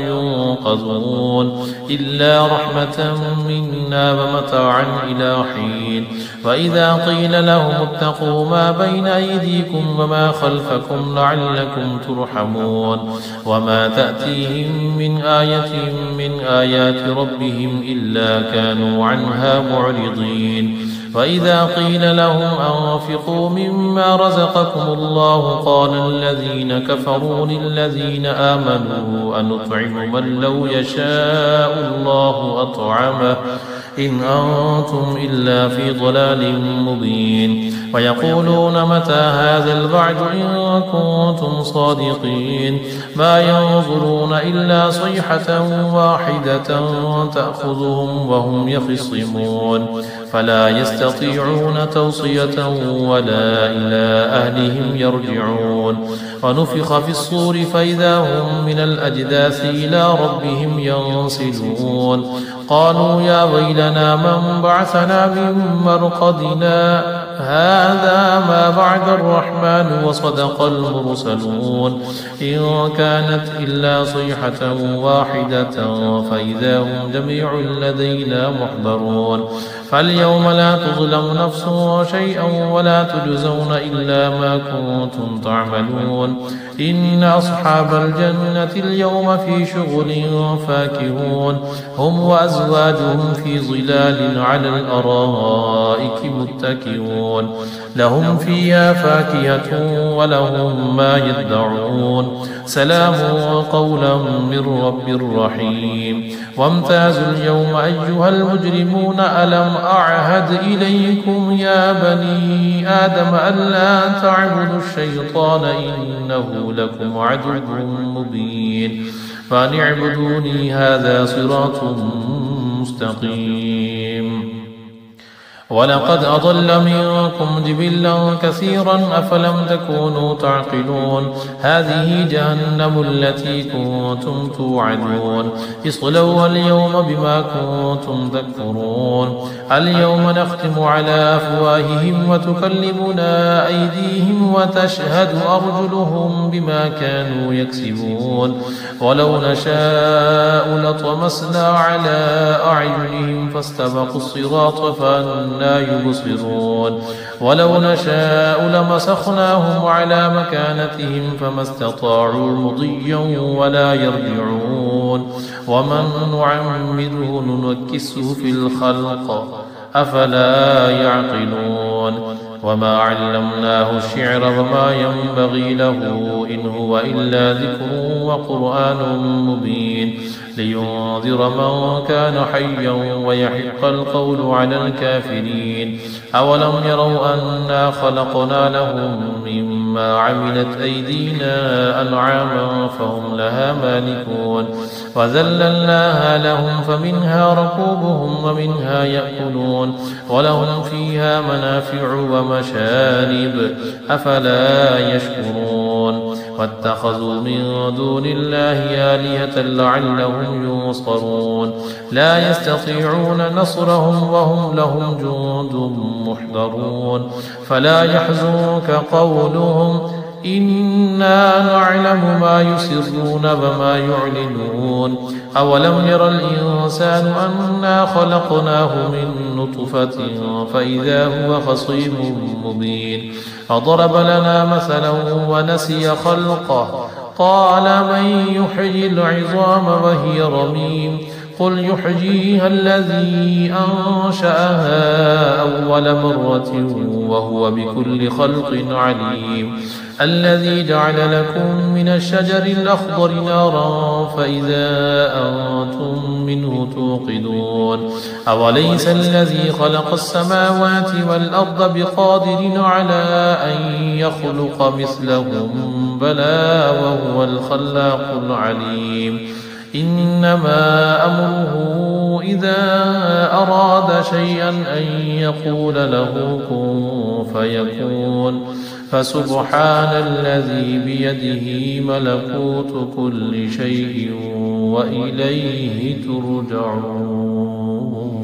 ينقذون إلا رحمة منا ومتاعا إلى حين وإذا قيل لهم اتقوا ما بين أيديكم وما خلفكم لعلكم ترحمون وما تأتيهم من آية من آيات ربهم إلا كانوا عنها معرضين وإذا قيل لهم أنفقوا مما رزقكم الله قال الذين كفروا للذين آمنوا أنطعم من لو يشاء الله أطعمه إن أنتم إلا في ضلال مبين ويقولون متى هذا الوعد إن كنتم صادقين ما ينظرون إلا صيحة واحدة تأخذهم وهم يخصمون فلا يستطيعون توصية ولا إلى أهلهم يرجعون ونفخ في الصور فإذا هم من الأجداث إلى ربهم ينسلون قالوا يا ويلنا من بعثنا من مرقدنا هذا ما بعد الرحمن وصدق المرسلون إن كانت إلا صيحة واحدة فإذا هم جميع لدينا محضرون فاليوم لا تظلم نفس شيئا ولا تجزون إلا ما كنتم تعملون إن أصحاب الجنة اليوم في شغل فاكهون هم وأزواجهم في ظلال على الأرائك متكئون لهم فيها فاكهة ولهم ما يدعون سلام قولا من رب رحيم وامتازوا اليوم أيها المجرمون ألم أعهد إليكم يا بني آدم ألا تعبدوا الشيطان إنه لكم عدو مبين فأن اعبدوني هذا صراط مستقيم ولقد أضل منكم جبلا كثيرا أفلم تكونوا تعقلون هذه جهنم التي كنتم توعدون اصلوها اليوم بما كنتم تكفرون اليوم نختم على أفواههم وتكلمنا أيديهم وتشهد أرجلهم بما كانوا يكسبون ولو نشاء لطمسنا على أعينهم فاستبقوا الصراط فأنا يبصرون ولو نشاء لمسخناهم على مكانتهم فما استطاعوا مضيا ولا يرجعون ومن نعمره ننكسه في الخلق أفلا يعقلون وما علمناه الشعر وما ينبغي له إن هو إلا ذكر وقرآن مبين لينذر من كان حيا ويحق القول على الكافرين أولم يروا أنا خلقنا لهم مما عملت أيدينا أنعاما فهم لها مالكون وذللناها لهم فمنها ركوبهم ومنها يأكلون ولهم فيها منافع ومشارب أفلا يشكرون واتخذوا من دون الله آلهة لعلهم ينصرون لا يستطيعون نصرهم وهم لهم جند محضرون فلا يحزنك قولهم إنا نعلم ما يسرون وما يعلنون أولم ير الإنسان أنا خلقناه من نطفة فإذا هو خصيم مبين فضرب لنا مثلا ونسي خلقه قال من يحيي العظام وهي رميم قل يحييها الذي أنشأها أول مرة وهو بكل خلق عليم الذي جعل لكم من الشجر الأخضر نارا فإذا أنتم منه توقدون أوليس الذي خلق السماوات والأرض بقادر على أن يخلق مثلهم بلى وهو الخلاق العليم إنما أمره إذا أراد شيئا أن يقول له كن فيكون فسبحان الذي بيده ملكوت كل شيء وإليه ترجعون.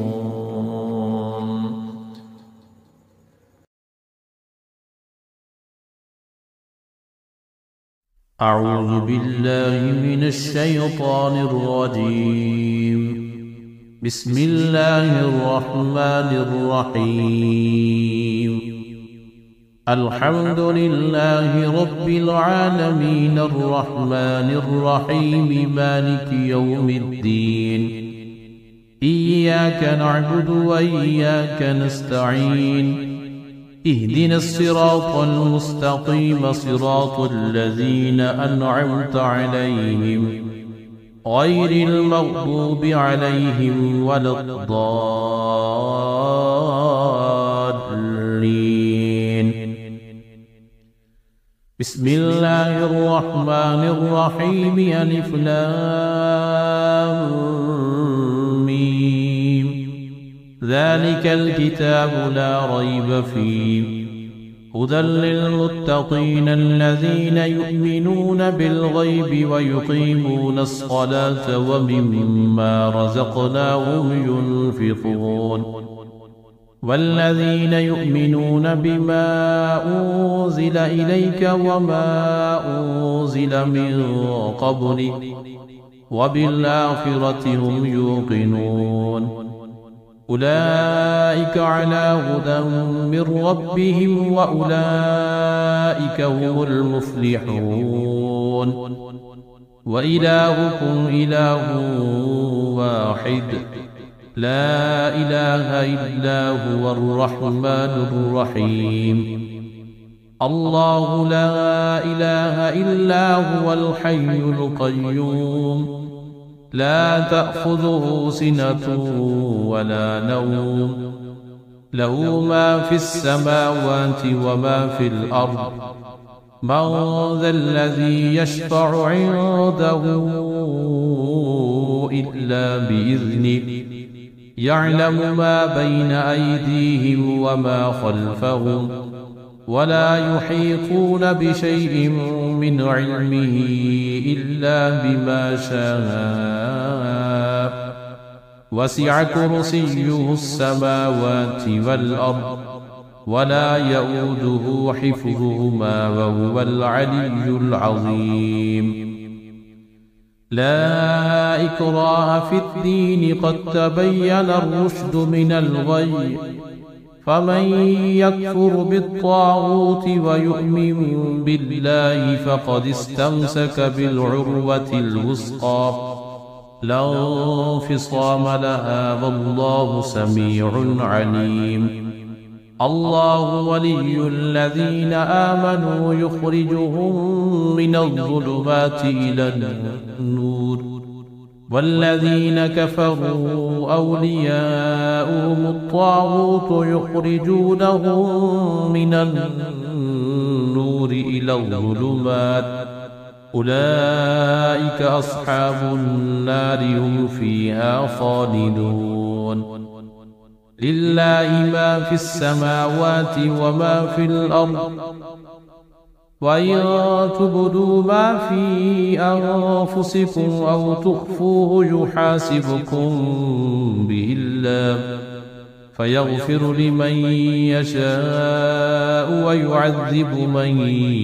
أعوذ بالله من الشيطان الرجيم. بسم الله الرحمن الرحيم. الحمد لله رب العالمين الرحمن الرحيم مالك يوم الدين إياك نعبد وإياك نستعين اهدنا الصراط المستقيم صراط الذين أنعمت عليهم غير المغضوب عليهم ولا الضالين. بسم الله الرحمن الرحيم ألف لام ميم ذلك الكتاب لا ريب فيه هدى للمتقين الذين يؤمنون بالغيب ويقيمون الصلاة ومما رزقناهم ينفقون والذين يؤمنون بما أنزل إليك وما أنزل من قبلك وبالآخرة هم يوقنون أولئك على هدى من ربهم وأولئك هم المفلحون. وإلهكم إله واحد لا إله إلا هو الرحمن الرحيم. الله لا إله إلا هو الحي القيوم لا تأخذه سنة ولا نوم له ما في السماوات وما في الأرض من ذا الذي يشفع عنده إلا بإذنه يعلم ما بين أيديهم وما خلفهم ولا يحيطون بشيء من علمه إلا بما شاء وسع كرسيه السماوات والأرض ولا يؤوده حفظهما وهو العلي العظيم. لا إكراه في الدين قد تبين الرشد من الغي فمن يكفر بالطاغوت ويؤمن بالله فقد استمسك بالعروة الوثقى لا انفصام لها والله سميع عليم. الله ولي الذين آمنوا يخرجهم من الظلمات إلى النور والذين كفروا أولياؤهم الطاغوت يخرجونهم من النور إلى الظلمات أولئك أصحاب النار هم فيها خالدون. لله ما في السماوات وما في الأرض وإن تبدوا ما في أنفسكم أو تخفوه يحاسبكم به الله فيغفر لمن يشاء ويعذب من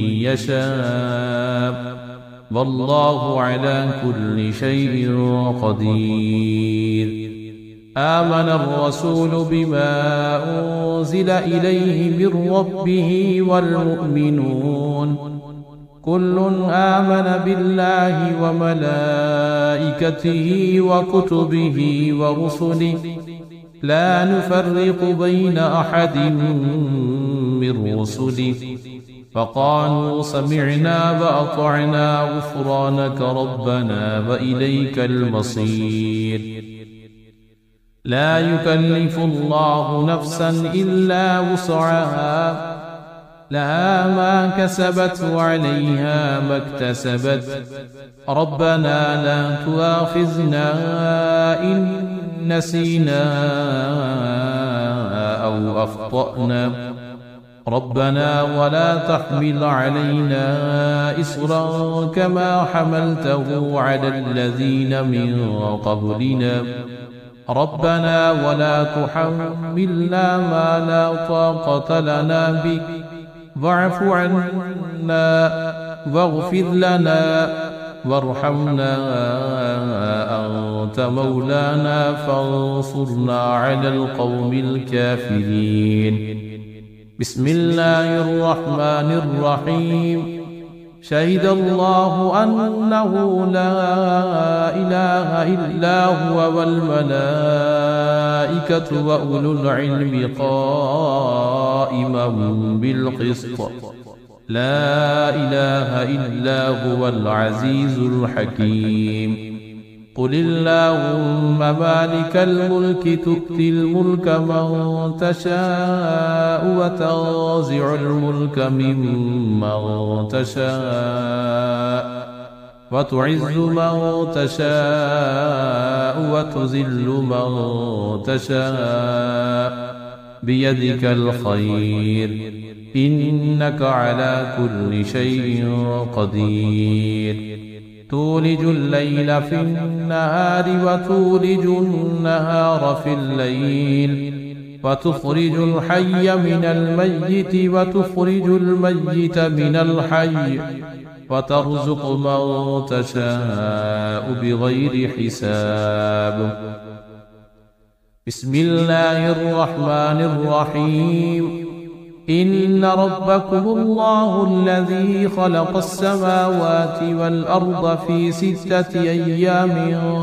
يشاء والله على كل شيء قدير. آمن الرسول بما أنزل إليه من ربه والمؤمنون كل آمن بالله وملائكته وكتبه ورسله لا نفرق بين أحد من رسله فقالوا سمعنا وأطعنا غفرانك ربنا وإليك المصير لا يكلف الله نفسا إلا وسعها لها ما كسبت وعليها ما اكتسبت ربنا لا تؤاخذنا إن نسينا أو أخطأنا ربنا ولا تحمل علينا إصرا كما حملته على الذين من قبلنا ربنا ولا تحملنا ما لا طاقة لنا به واعف عنا واغفر لنا وارحمنا أنت مولانا فانصرنا على القوم الكافرين بسم الله الرحمن الرحيم شهد الله أنه لا إله إلا هو والملائكة وأولو العلم قائما بالقسط لا إله إلا هو العزيز الحكيم قل اللهم مالك الملك تؤتي الملك من تشاء وتنزع الملك ممن تشاء وتعز من تشاء وتذل من تشاء بيدك الخير إنك على كل شيء قدير تولج الليل في النهار وتولج النهار في الليل وتخرج الحي من الميت وتخرج الميت من الحي وترزق من تشاء بغير حساب بسم الله الرحمن الرحيم إن ربكم الله الذي خلق السماوات والأرض في 6 أيام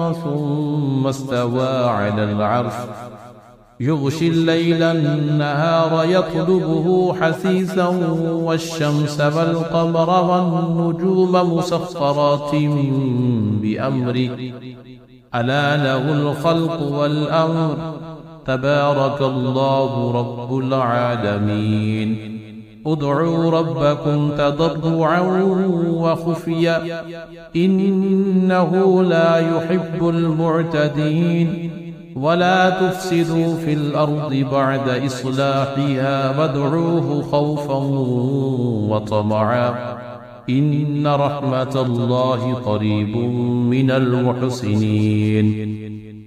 ثم استوى على العرش يغشي الليل النهار يطلبه حثيثا والشمس والقمر والنجوم مسخرات بأمره ألا له الخلق والأمر تبارك الله رب العالمين ادعوا ربكم تضرعا وخفيا إنه لا يحب المعتدين ولا تفسدوا في الأرض بعد إصلاحها وادعوه خوفا وطمعا إن رحمة الله قريب من المحسنين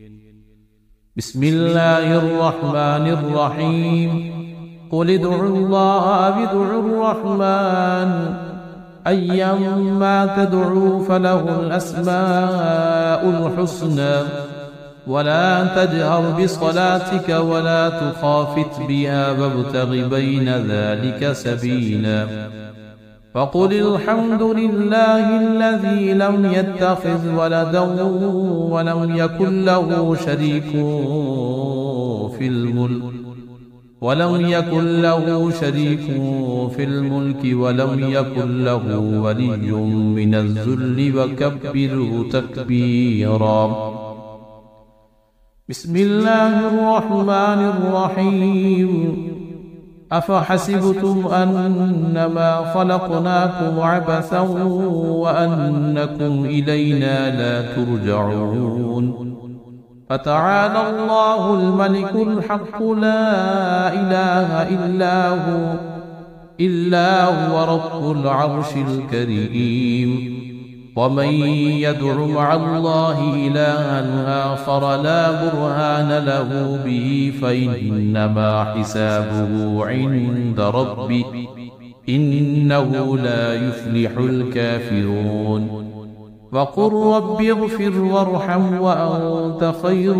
بسم الله الرحمن الرحيم قل ادعوا الله ادعوا الرحمن أيما تدعوا فله الأسماء الحسنى ولا تجهر بصلاتك ولا تخافت بها وابتغ بين ذلك سبيلا فقل الحمد لله الذي لم يتخذ ولدا ولم يكن له شريك في الملك ولم يكن له ولي من الذل وكبره تكبيرا بسم الله الرحمن الرحيم أفحسبتم أنما خلقناكم عبثا وأنكم إلينا لا ترجعون فتعالى الله الملك الحق لا إله إلا هو رب العرش الكريم ومن يدع مع الله إلها آخر لا برهان له به فإنما حسابه عند ربه إنه لا يفلح الكافرون وقل رب اغفر وارحم وأنت خير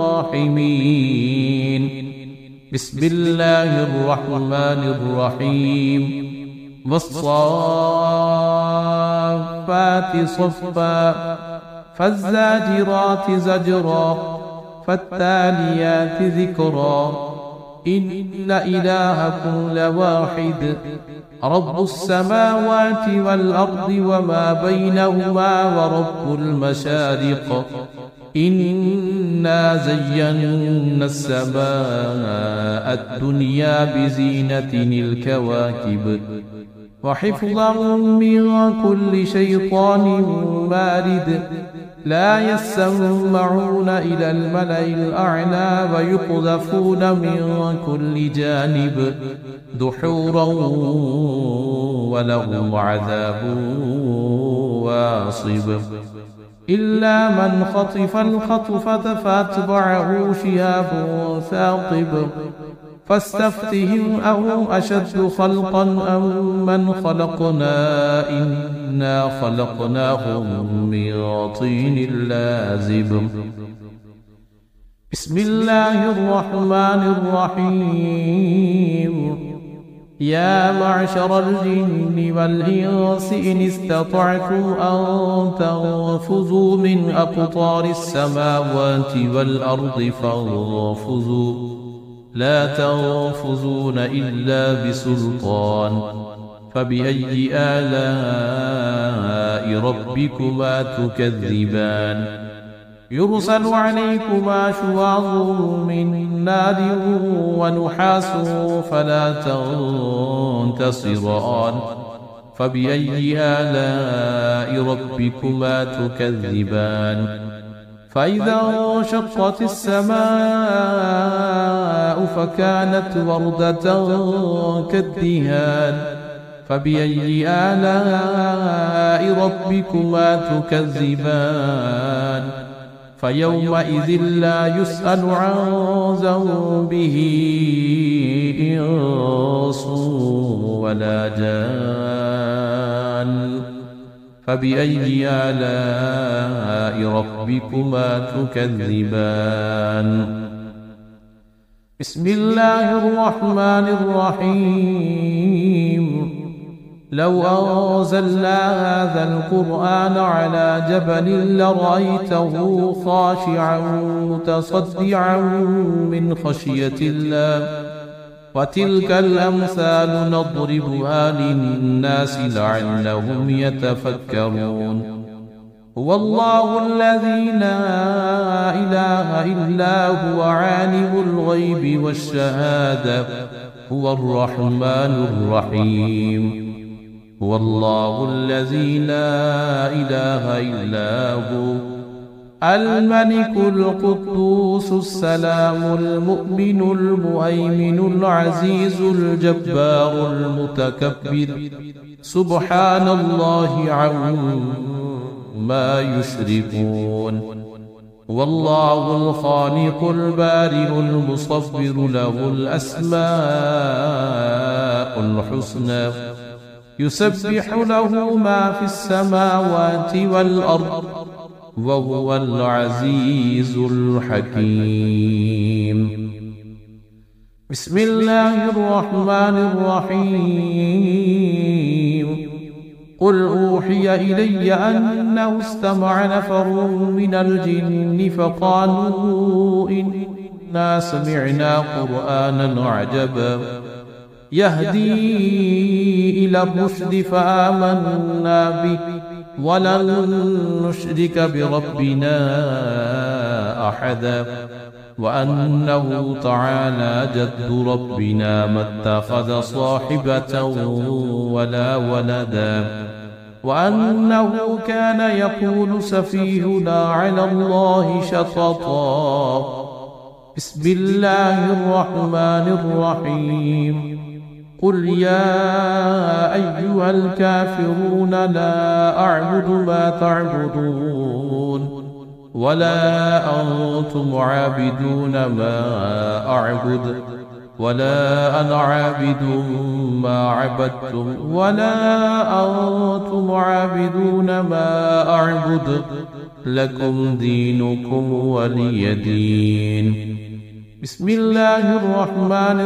الراحمين بسم الله الرحمن الرحيم والصالحين الصافات صفا فالزاجرات زجرا فالتاليات ذكرا إن إلهكم لواحد رب السماوات والأرض وما بينهما ورب المشارق إنا زينا السماء الدنيا بزينة الكواكب وحفظا من كل شيطان مارد لا يسمعون إلى الملأ الأعلى ويقذفون من كل جانب دحورا ولهم عذاب واصب إلا من خطف الخطفة فاتبعه شهاب ثاقب فاستفتهم أهم أشد خلقا أم من خلقنا إنا خلقناهم من طين لازب بسم الله الرحمن الرحيم يا معشر الجن والإنس إن استطعتم أن تنفذوا من أقطار السماوات والأرض فانفذوا لا تنفذون إلا بسلطان فبأي آلاء ربكما تكذبان يرسل عليكما شواظ من نار ونحاس فلا تنتصران فبأي آلاء ربكما تكذبان فإذا انشقت السماء فكانت وردة كالدهان فبأي آلاء ربكما تكذبان فيومئذ لا يسأل عن ذنبه إنس ولا جان فبأي آلاء ربكما تكذبان بسم الله الرحمن الرحيم لو أنزلنا هذا القرآن على جبل لرأيته خاشعا متصدعا من خشية الله وتلك الأمثال نضربها للناس لعلهم يتفكرون هو الله الذي لا إله إلا هو عالم الغيب والشهادة هو الرحمن الرحيم هو الله الذي لا إله إلا هو الملك القدوس السلام المؤمن المهيمن العزيز الجبار المتكبر سبحان الله عما يشركون والله الخالق البارئ المصور له الأسماء الحسنى يسبح له ما في السماوات والأرض وهو العزيز الحكيم بسم الله الرحمن الرحيم قل أوحي إلي أنه استمع نفر من الجن فقالوا إنا سمعنا قرآنا عجبا يهدي إلى الرشد فآمنا به ولن نشرك بربنا أحدا وأنه تعالى جد ربنا ما اتخذ صاحبة ولا ولدا وأنه كان يقول سفيهنا على الله شططا بسم الله الرحمن الرحيم قل يا أيها الكافرون لا أعبد ما تعبدون ولا أنتم عابدون ما أعبد ولا أنا عابد ما عبدتم ولا أنتم عابدون ما أعبد لكم دينكم ولي دين بسم الله الرحمن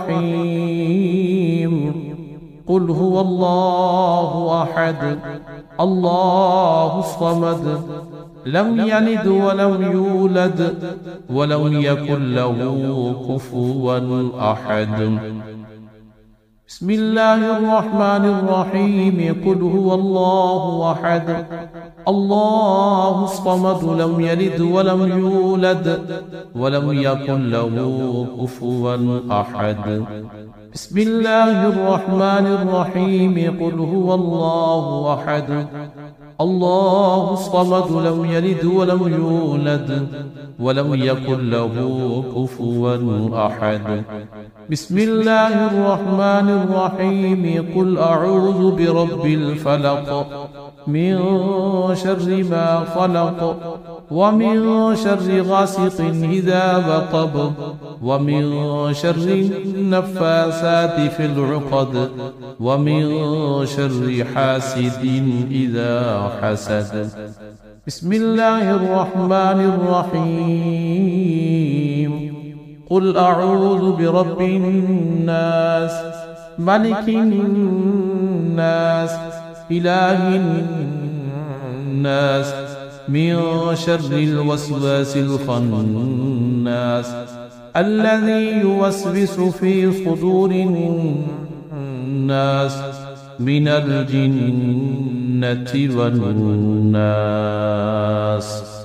الرحيم قل هو الله أحد الله الصمد لم يلد ولم يولد ولم يكن له كفوا أحد. بسم الله الرحمن الرحيم قل هو الله أحد الله الصمد لم يلد ولم يولد ولم يكن له كفوا أحد. بسم الله الرحمن الرحيم قل هو الله أحد الله الصمد لم يلد ولم يولد ولم يكن له كفوا أحد. بسم الله الرحمن الرحيم قل أعوذ برب الفلق من شر ما خلق ومن شر غاسق إذا وقب ومن شر النفاثات في العقد ومن شر حاسد إذا حسد. بسم الله الرحمن الرحيم قل أعوذ برب الناس ملك الناس إله الناس من شر الوسواس الخناس الذي يوسوس في صدور الناس من الجنة والناس.